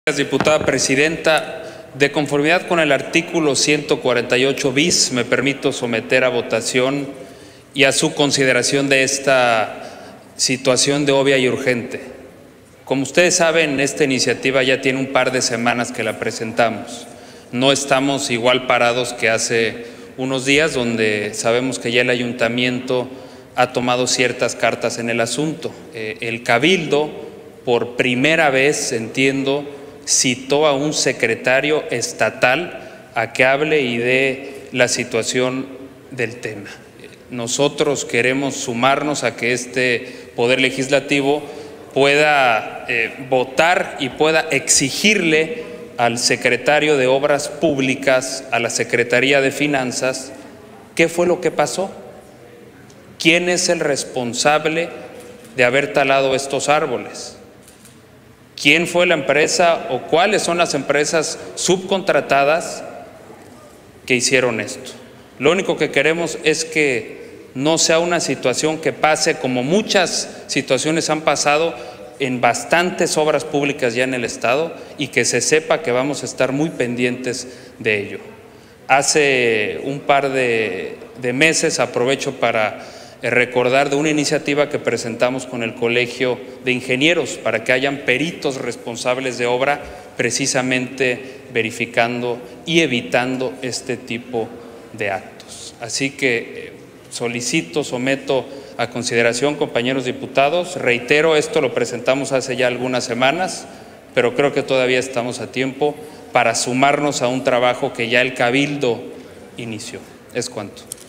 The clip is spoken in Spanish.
Gracias, diputada presidenta. De conformidad con el artículo 148 bis, me permito someter a votación y a su consideración de esta situación de obvia y urgente. Como ustedes saben, esta iniciativa ya tiene un par de semanas que la presentamos. No estamos igual parados que hace unos días, donde sabemos que ya el ayuntamiento ha tomado ciertas cartas en el asunto. El Cabildo, por primera vez, entiendo, citó a un secretario estatal a que hable y dé la situación del tema. Nosotros queremos sumarnos a que este Poder Legislativo pueda votar y pueda exigirle al secretario de Obras Públicas, a la Secretaría de Finanzas, ¿qué fue lo que pasó? ¿Quién es el responsable de haber talado estos árboles? ¿Quién fue la empresa o cuáles son las empresas subcontratadas que hicieron esto? Lo único que queremos es que no sea una situación que pase como muchas situaciones han pasado en bastantes obras públicas ya en el Estado, y que se sepa que vamos a estar muy pendientes de ello. Hace un par de meses, aprovecho para recordar de una iniciativa que presentamos con el Colegio de Ingenieros para que hayan peritos responsables de obra, precisamente verificando y evitando este tipo de actos. Así que someto a consideración, compañeros diputados. Reitero, esto lo presentamos hace ya algunas semanas, pero creo que todavía estamos a tiempo para sumarnos a un trabajo que ya el Cabildo inició. Es cuanto.